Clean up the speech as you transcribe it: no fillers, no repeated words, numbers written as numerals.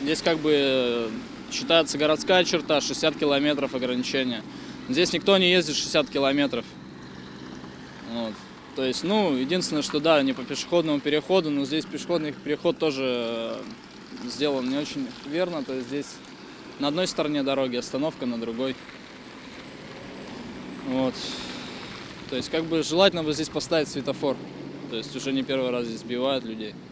Здесь как бы считается городская черта, 60 километров ограничения. Здесь никто не ездит 60 километров. Вот. То есть, ну, единственное, что да, не по пешеходному переходу, но здесь пешеходный переход тоже сделан не очень верно. То есть здесь на одной стороне дороги остановка, на другой. Вот. То есть, как бы желательно бы здесь поставить светофор. То есть уже не первый раз здесь сбивают людей.